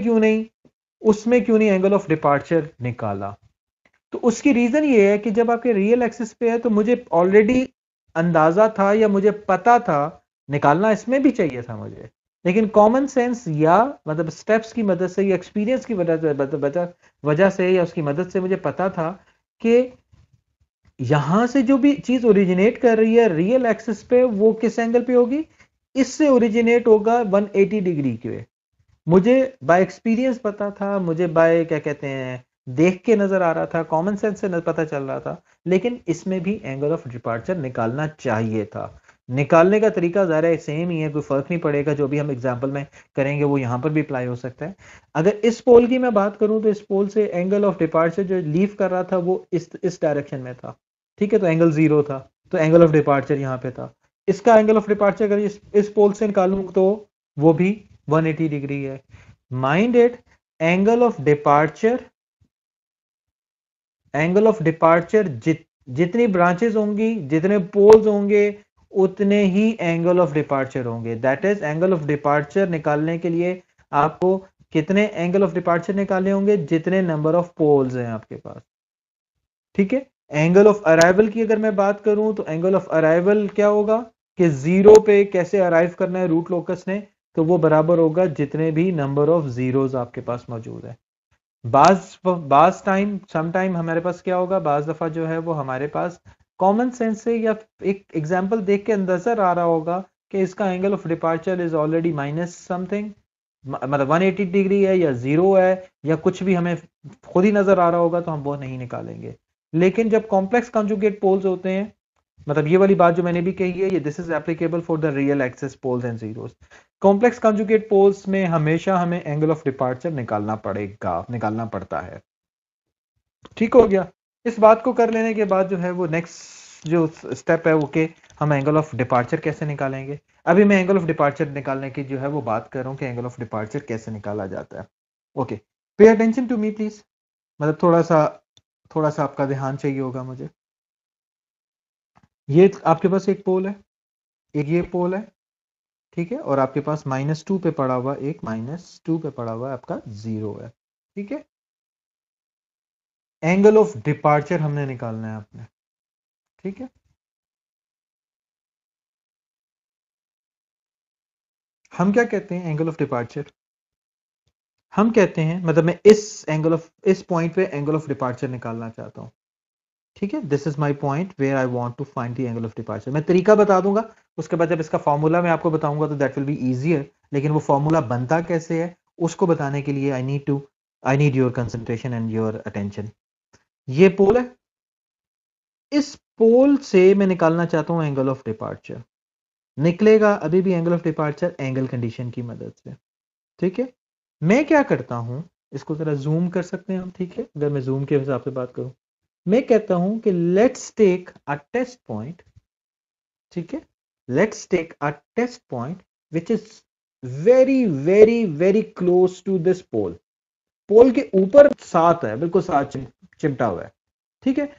उसमें क्यों नहीं एंगल ऑफ डिपार्चर निकाला? तो उसकी रीजन ये है कि जब आपके रियल एक्सिस पे है तो मुझे ऑलरेडी अंदाजा था या मुझे पता था, निकालना इसमें भी चाहिए था मुझे, लेकिन कॉमन सेंस या मतलब स्टेप्स की मदद से या एक्सपीरियंस की वजह से या उसकी मदद से मुझे पता था कि यहां से जो भी चीज ओरिजिनेट कर रही है रियल एक्सिस पे, वो किस एंगल पे होगी? इससे ओरिजिनेट होगा 180 डिग्री के। मुझे बाय एक्सपीरियंस पता था, मुझे बाय क्या कहते हैं देख के नजर आ रहा था, कॉमन सेंस से पता चल रहा था, लेकिन इसमें भी एंगल ऑफ डिपार्चर निकालना चाहिए था। निकालने का तरीका ज़ाहिर है सेम ही है, कोई फर्क नहीं पड़ेगा, जो भी हम एग्जांपल में करेंगे वो यहां पर भी अप्लाई हो सकता है। अगर इस पोल की मैं बात करूं तो इस पोल से एंगल ऑफ डिपार्चर जो लीव कर रहा था वो इस डायरेक्शन में था। ठीक है, तो एंगल जीरो था, तो एंगल ऑफ डिपार्चर यहां पे था। इसका एंगल ऑफ डिपार्चर अगर इस पोल से निकालूं तो वो भी 180 डिग्री है। Mind it, angle of departure, जितनी ब्रांचेस होंगी, जितने पोल्स होंगे, उतने ही एंगल ऑफ डिपार्चर होंगे। That is angle of departure निकालने के लिए आपको कितने एंगल ऑफ डिपार्चर निकालने होंगे? जितने नंबर ऑफ पोल्स हैं आपके पास। ठीक है, एंगल ऑफ अराइवल की अगर मैं बात करूं तो एंगल ऑफ अराइवल क्या होगा कि जीरो पे कैसे अराइव करना है रूट लोकस ने, तो वो बराबर होगा जितने भी नंबर ऑफ जीरोस आपके पास मौजूद है। बाज टाइम सम टाइम हमारे पास क्या होगा, बाज दफा जो है वो हमारे पास कॉमन सेंस से या एक एग्जांपल देख के नजर आ रहा होगा कि इसका angle of departure is already minus something, मतलब 180 डिग्री है या जीरो है या कुछ भी हमें खुद ही नजर आ रहा होगा, तो हम वो नहीं निकालेंगे। लेकिन जब कॉम्प्लेक्स कॉन्जुगेट पोल्स होते हैं मतलब ये वाली बात जो मैंने भी कही है, ये this is applicable for the real axis poles and zeros. Complex conjugate poles में हमेशा हमें एंगल ऑफ डिपार्चर निकालना पड़ता है। ठीक हो गया। इस बात को कर लेने के बाद जो है वो नेक्स्ट जो स्टेप है वो कि हम एंगल ऑफ डिपार्चर कैसे निकालेंगे। अभी मैं एंगल ऑफ डिपार्चर निकालने की जो है वो बात कर रहा हूं कि एंगल ऑफ डिपार्चर कैसे निकाला जाता है। ओके, पे अटेंशन टू मी प्लीज। मतलब थोड़ा सा आपका ध्यान चाहिए होगा मुझे। ये आपके पास एक पोल है, एक ये पोल है, ठीक है, और आपके पास -2 पे पड़ा हुआ एक -2 पे पड़ा हुआ आपका 0 है। ठीक है, एंगल ऑफ डिपार्चर हमने निकालना है आपने। ठीक है, हम क्या कहते हैं एंगल ऑफ डिपार्चर? हम कहते हैं, मतलब मैं इस पॉइंट पे एंगल ऑफ डिपार्चर निकालना चाहता हूं। ठीक है, this is my point where I want to find the angle of departure. मैं तरीका बता दूंगा, उसके बाद जब इसका फॉर्मूला मैं आपको बताऊंगा तो दैट विल बी इजियर। लेकिन वो फॉर्मूला बनता कैसे है उसको बताने के लिए I need your concentration and your attention. ये पोल है, इस पोल से मैं निकालना चाहता हूं एंगल ऑफ डिपार्चर। निकलेगा अभी भी angle of departure angle condition की मदद से। ठीक है, मैं क्या करता हूं, इसको जरा जूम कर सकते हैं हम। ठीक है, अगर मैं जूम के हिसाब से बात करूं, मैं कहता हूं कि let's take a test point. ठीक है, let's take a test point which is very very very close to this pole. Pole के ऊपर साथ है, बिल्कुल साथ चिमटा हुआ है। ठीक है,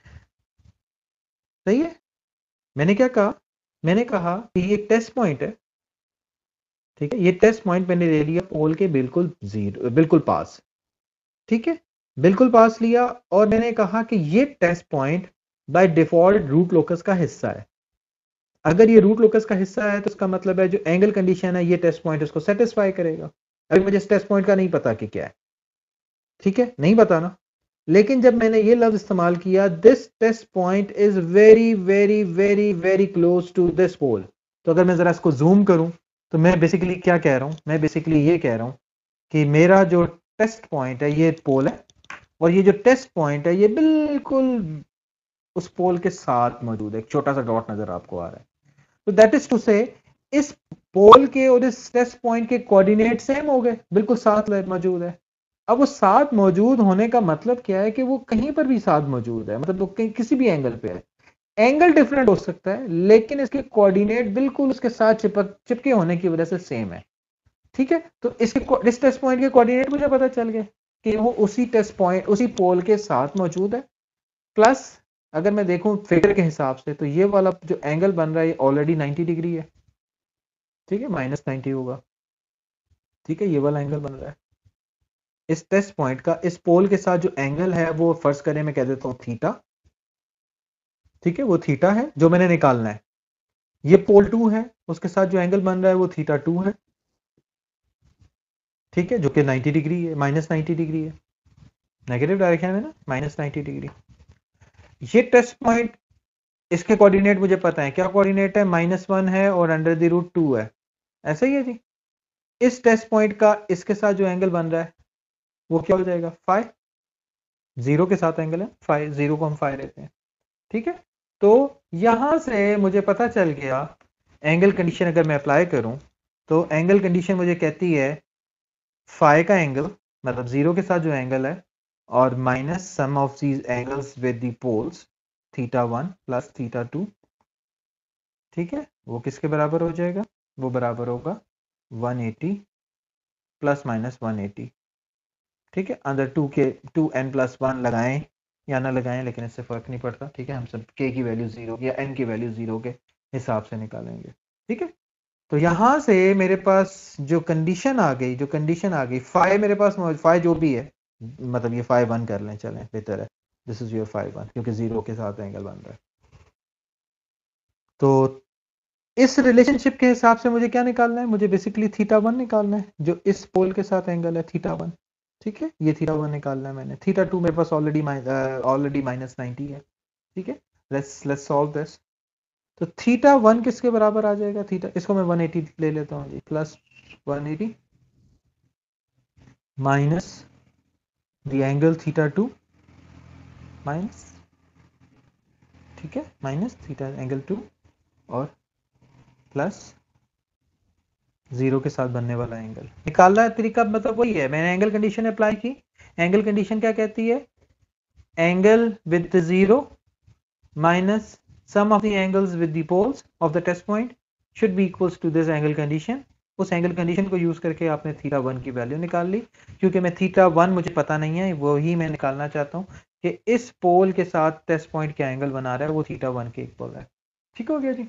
सही है। मैंने क्या कहा, मैंने कहा कि ये टेस्ट पॉइंट है। ठीक है, ये टेस्ट पॉइंट मैंने ले लिया पोल के बिल्कुल पास। ठीक है, बिल्कुल पास लिया, और मैंने कहा कि ये test point by default root locus का हिस्सा है। अगर ये रूट लोकस का हिस्सा है तो इसका मतलब है जो एंगल कंडीशन है ये टेस्ट पॉइंट इसको सेटिस्फाई करेगा। अभी मुझे इस टेस्ट पॉइंट का नहीं पता कि क्या है। ठीक है, नहीं बताना। लेकिन जब मैंने ये लफ्ज इस्तेमाल किया, this test point is very very very very close to this pole, तो अगर मैं जरा इसको जूम करूं तो मैं बेसिकली क्या कह रहा हूं, मैं बेसिकली ये कह रहा हूं कि मेरा जो टेस्ट पॉइंट है ये पोल है, और ये जो टेस्ट पॉइंट है ये बिल्कुल उस पोल के साथ मौजूद है। एक छोटा सा डॉट नजर आपको आ रहा है। तो दैट इज टू से इस पोल के और इस टेस्ट पॉइंट के कोऑर्डिनेट सेम हो गए, बिल्कुल साथ मौजूद है। अब वो साथ मौजूद होने का मतलब क्या है कि वो कहीं पर भी साथ मौजूद है, मतलब वो किसी भी एंगल पे है। एंगल डिफरेंट हो सकता है लेकिन इसके कोऑर्डिनेट बिल्कुल उसके साथ चिपके होने की वजह से सेम है। ठीक है, तो इस टेस्ट पॉइंट के कोऑर्डिनेट मुझे पता चल गए कि वो उसी टेस्ट पॉइंट उसी पोल के साथ मौजूद है। प्लस अगर मैं देखूं फिगर के हिसाब से तो ये वाला जो एंगल बन रहा है ऑलरेडी 90 डिग्री है। ठीक है, -90 होगा। ठीक है, ये वाला एंगल बन रहा है इस टेस्ट पॉइंट का, इस पोल के साथ जो एंगल है वो फर्ज करें मैं कह देता हूं थीटा। ठीक है, वो थीटा है जो मैंने निकालना है। ये पोल 2 है, उसके साथ जो एंगल बन रहा है वो थीटा 2 है। ठीक है, जो कि 90 डिग्री है, -90 डिग्री है, नेगेटिव डायरेक्शन में ना, -90 डिग्री। ये टेस्ट पॉइंट, इसके कोऑर्डिनेट मुझे पता है, क्या कोऑर्डिनेट है, -1 है और √2 है। ऐसा ही है जी। इस टेस्ट पॉइंट का इसके साथ जो एंगल बन रहा है वो क्या हो जाएगा, फाइ। जीरो के साथ एंगल है फाइ, जीरो को हम फाइ लेते हैं। ठीक है, तो यहां से मुझे पता चल गया एंगल कंडीशन अगर मैं अप्लाई करूं तो एंगल कंडीशन मुझे कहती है फाइ का एंगल, मतलब जीरो के साथ जो एंगल है, और minus sum of these angles with the poles θ1 plus θ2। ठीक है, वो किसके बराबर हो जाएगा, वो बराबर होगा 180 प्लस माइनस 180। ठीक है, अंदर 2n+1 लगाएं या ना लगाएं लेकिन इससे फर्क नहीं पड़ता। ठीक है, हम सब k की वैल्यू 0 या n की वैल्यू 0 के हिसाब से निकालेंगे। ठीक है, तो यहां से मेरे पास जो कंडीशन आ गई फाइ मेरे पास फाइ जो भी है, मतलब ये φ1 कर लें, चलें बेहतर है। दिस इज योर φ1 क्योंकि 0 के साथ एंगल बन रहा है। तो इस रिलेशनशिप के हिसाब से मुझे क्या निकालना है, मुझे बेसिकली θ1 निकालना है जो इस पोल के साथ एंगल है θ1। ठीक है, ये θ1 निकालना है मैंने। θ2 मेरे पास ऑलरेडी -90 है। ठीक है, लेट्स सॉल्व दिस। तो θ1 किसके बराबर आ जाएगा, थीटा, इसको मैं 180 ले लेता हूँ जी, plus 180 minus the angle θ2 minus ठीक है, माइनस थीटा एंगल 2 और प्लस 0 के साथ बनने वाला एंगल निकालना है। तरीका मतलब वही है, मैंने एंगल कंडीशन अप्लाई की। एंगल कंडीशन क्या कहती है? Angle with 0 minus sum of the angles with the poles of the test point should be equals to this angle condition। उस एंगल कंडीशन को यूज करके आपने थीटा 1 की वैल्यू निकाल ली। क्योंकि मैं थीटा 1 मुझे पता नहीं है, वही मैं निकालना चाहता हूँ कि इस पोल के साथ टेस्ट पॉइंट क्या एंगल बना रहा है, वो थीटा 1 के इक्वल है। ठीक हो गया जी।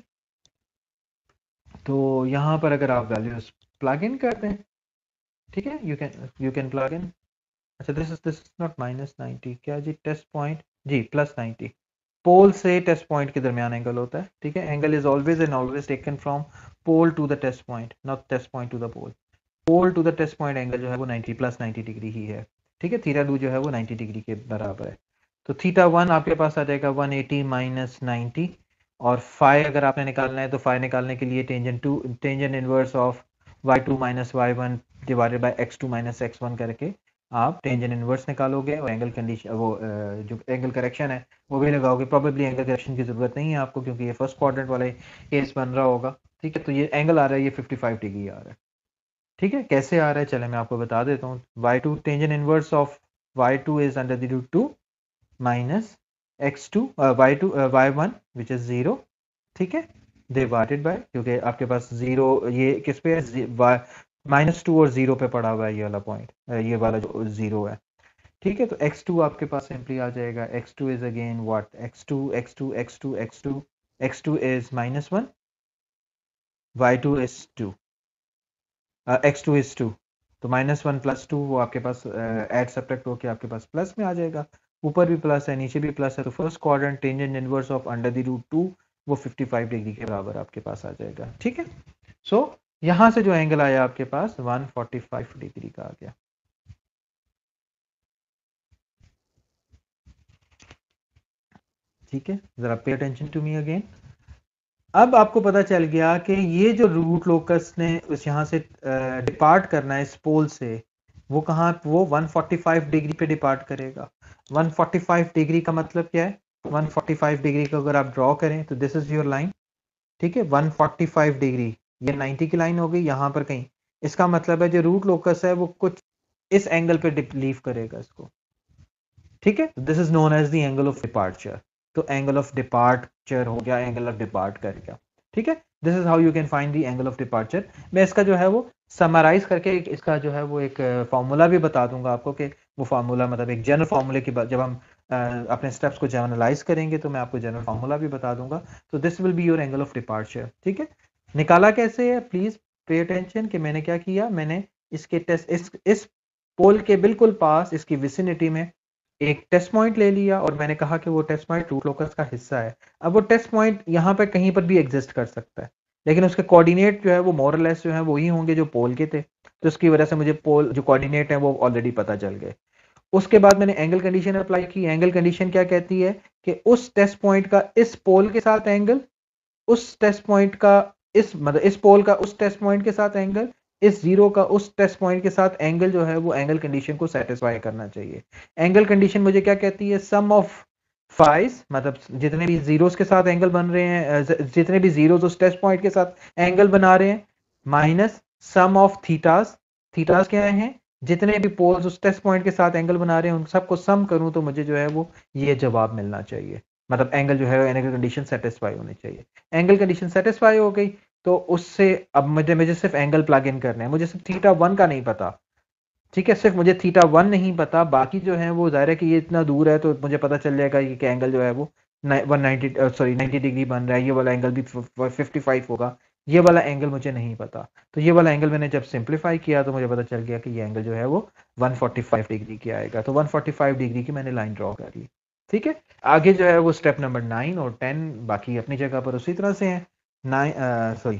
तो यहां पर अगर आप वैल्यूज प्लग इन करते हैं, ठीक है, यू कैन प्लग इन। अच्छा, दिस इज नॉट -90, क्या जी? टेस्ट पॉइंट जी +90। पोल से टेस्ट पॉइंट के दरमियान एंगल होता है। ठीक है, angle is always and always taken from pole to the test point, not test point to the pole. Pole to the test point angle जो है वो 90 +90 डिग्री ही है। ठीक है, थीटा 2 जो है वो 90 डिग्री के बराबर है। तो थीटा 1 आपके पास आ जाएगा 180 - 90। और फाई अगर आपने निकालना है तो फाई निकालने के लिए tangent inverse of y2 - y1 divided by x2 - x1 करके आप टेंजेंट इनवर्स निकालोगे और एंगल कंडीशन वो जो एंगल करेक्शन है वो भी लगाओगे। प्रोबेबली एंगल करेक्शन की जरूरत नहीं है आपको, क्योंकि ये फर्स्ट क्वाड्रेंट वाले केस बन रहा होगा। ठीक है, तो ये एंगल आ रहा है, ये 55 डिग्री आ रहा है। ठीक है, कैसे आ रहा है चले मैं आपको बता देता हूँ। y2 tangent inverse of y2 is under the root 2 minus x2 y2 y1 which is 0। ठीक है, डिवाइडेड बाय, क्योंकि आपके पास 0 ये किस पे है, -2 और 0 पे पड़ा हुआ है ये वाला पॉइंट, ये वाला जो 0 है। ठीक है, तो x2 आपके पास सिंपली आ जाएगा, x2 is again what, x2 x2 x2 x2 x2 is -1, y2 is 2, x2 is 2। तो -1 + 2 वो आपके पास ऐड सब्ट्रैक्ट होके आपके पास प्लस में आ जाएगा। ऊपर भी प्लस है, नीचे भी प्लस है, तो first quadrant tangent inverse of under the root 2 वो 55 डिग्री के बराबर आपके पास आ जाएगा। ठीक है, सो यहां से जो एंगल आया आपके पास 145 डिग्री का आ गया। ठीक है, जरा पे अटेंशन टू मी अगेन। अब आपको पता चल गया कि ये जो रूट लोकस ने उस यहां से डिपार्ट करना है इस पोल से, वो कहाँ, वो 145 डिग्री पे डिपार्ट करेगा। 145 डिग्री का मतलब क्या है? 145 डिग्री को अगर आप ड्रॉ करें तो दिस इज योर लाइन। ठीक है, 145 डिग्री, ये 90 की लाइन हो गई यहां पर कहीं। इसका मतलब है जो रूट लोकस है वो कुछ इस एंगल पे लीव करेगा इसको। ठीक है, this is known as the angle of departure. तो एंगल ऑफ डिपार्चर हो गया, एंगल ऑफ डिपार्ट कर गया। ठीक है, this is how you can find the angle of departure. मैं इसका जो है वो समराइज करके इसका जो है वो एक फार्मूला भी बता दूंगा आपको, कि वो फार्मूला मतलब एक जनरल फार्मूले की जब हम अपने स्टेप्स को जनरलाइज करेंगे तो मैं आपको जनरल फार्मूला भी बता दूंगा। तो this will be your angle of departure. ठीक है, निकाला कैसे है, प्लीज पे अटेंशन कि मैंने क्या किया। मैंने इसके टेस्ट इस पोल के बिल्कुल पास इसकी विसिनिटी में एक टेस्ट पॉइंट ले लिया और मैंने कहा कि वो टेस्ट पॉइंट रूट लोकस का हिस्सा है। अब वो टेस्ट पॉइंट यहाँ पे कहीं पर भी एग्जिस्ट कर सकता है, लेकिन उसके कोऑर्डिनेट जो है वो मोरलेस जो है वही होंगे जो पोल के थे। तो इसकी वजह से मुझे पोल जो कोऑर्डिनेट है वो ऑलरेडी पता चल गए। उसके बाद मैंने एंगल कंडीशन अप्लाई की। एंगल कंडीशन क्या कहती है कि उस टेस्ट पॉइंट का इस पोल के साथ एंगल, उस टेस्ट पॉइंट का इस मतलब इस पोल का उस टेस्ट पॉइंट के साथ एंगल, इस जीरो का उस टेस्ट पॉइंट के साथ एंगल जो है वो एंगल कंडीशन को सेटिस्फाई करना चाहिए। एंगल कंडीशन मुझे क्या कहती है, सम ऑफ फाइज मतलब जितने भी जीरोस के साथ एंगल बन रहे हैं, जितने भी जीरोस उस टेस्ट पॉइंट के साथ एंगल बना रहे हैं, माइनस सम ऑफ थीटास। थीटास क्या है, जितने भी पोल्स उस टेस्ट पॉइंट के साथ एंगल बना रहे हैं उन सबको सम करूं तो मुझे जो है वो ये जवाब मिलना चाहिए। मतलब एंगल जो है एंगल कंडीशन सेटिस्फाई होनी चाहिए। एंगल कंडीशन सेटिस्फाई हो गई तो उससे अब मुझे सिर्फ एंगल प्लग इन करना है। मुझे सिर्फ थीटा 1 का नहीं पता। ठीक है, सिर्फ मुझे थीटा 1 नहीं पता, बाकी जो है वो जाहिर है कि ये इतना दूर है तो मुझे पता चल जाएगा कि एंगल जो है वो 190 सॉरी 90 डिग्री बन रहा है। ये वाला एंगल भी 55 होगा। ये वाला एंगल मुझे नहीं पता। तो ये वाला एंगल मैंने जब सिंप्लीफाई किया तो मुझे पता चल गया कि ये एंगल जो है वो 145 डिग्री की आएगा। तो 145 डिग्री की मैंने लाइन ड्रॉ कर ली। ठीक है, आगे जो है वो स्टेप नंबर 9 और 10 बाकी अपनी जगह पर उसी तरह से हैं। 9 सॉरी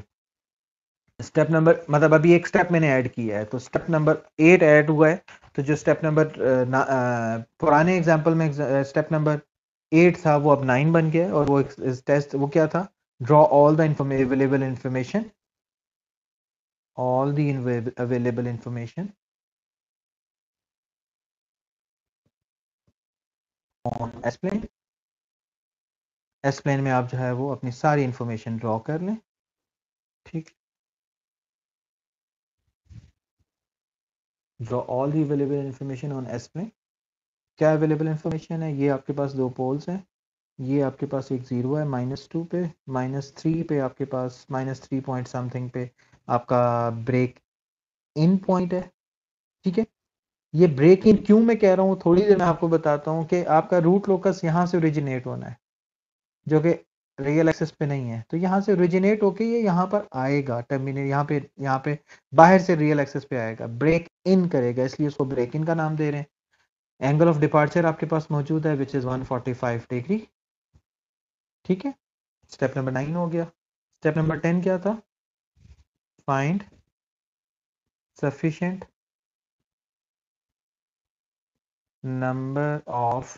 स्टेप नंबर मतलब अभी एक स्टेप मैंने ऐड किया है, तो स्टेप नंबर 8 ऐड हुआ है। तो जो स्टेप नंबर पुराने एग्जांपल में स्टेप नंबर 8 था वो अब 9 बन गया, और वो टेस्ट वो क्या था, draw all the available information, all the available information on S plane S plane में आप जो है वो अपनी सारी इंफॉर्मेशन ड्रॉ कर लें। ठीक, draw all the available information on S plane. क्या अवेलेबल इंफॉर्मेशन है? ये आपके पास दो पोल्स हैं, ये आपके पास एक जीरो है -2 पे, -3 पे आपके पास -3 पॉइंट समथिंग पे आपका ब्रेक इन पॉइंट है। ठीक है, ये ब्रेक इन क्यों मैं कह रहा हूँ थोड़ी देर में आपको बताता हूँ कि आपका रूट लोकस यहाँ से ओरिजिनेट होना है जो कि रियल एक्सेस पे नहीं है, तो यहाँ से ओरिजिनेट होके ये यहाँ पर आएगा, टर्मिनेट यहाँ पे बाहर से रियल एक्सेस पे आएगा, ब्रेक इन करेगा, इसलिए उसको ब्रेक इन का नाम दे रहे हैं। एंगल ऑफ डिपार्चर आपके पास मौजूद है विच इज 145 डिग्री। ठीक है, स्टेप नंबर 9 हो गया। स्टेप नंबर 10 क्या था? Find sufficient number of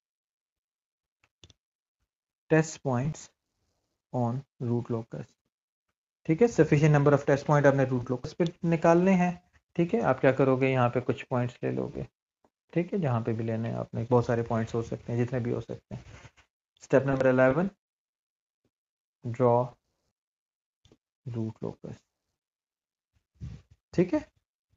test points on root locus. ठीक है, sufficient number of test point आपने रूट लोकस पे निकालने हैं। ठीक है, आप क्या करोगे, यहाँ पे कुछ पॉइंट्स ले लोगे। ठीक है, जहाँ पे भी लेने हैं आपने, बहुत सारे पॉइंट्स हो सकते हैं, जितने भी हो सकते हैं। Step number 11, draw root locus. ठीक है,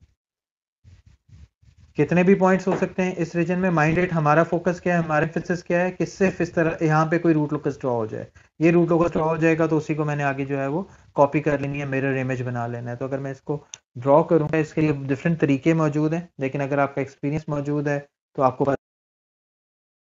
कितने भी पॉइंट्स हो सकते हैं इस रीजन में। माइंड रेट हमारा फोकस क्या है, हमारा एम्फेसिस क्या है कि सिर्फ इस तरह यहाँ पे कोई रूट लोकस ड्रॉ हो जाए। ये रूट लोकस ड्रॉ हो जाएगा तो उसी को मैंने आगे जो है वो कॉपी कर लेनी है, मिरर इमेज बना लेना है। तो अगर मैं इसको ड्रॉ करूँगा, इसके लिए डिफरेंट तरीके मौजूद हैं, लेकिन अगर आपका एक्सपीरियंस मौजूद है तो आपको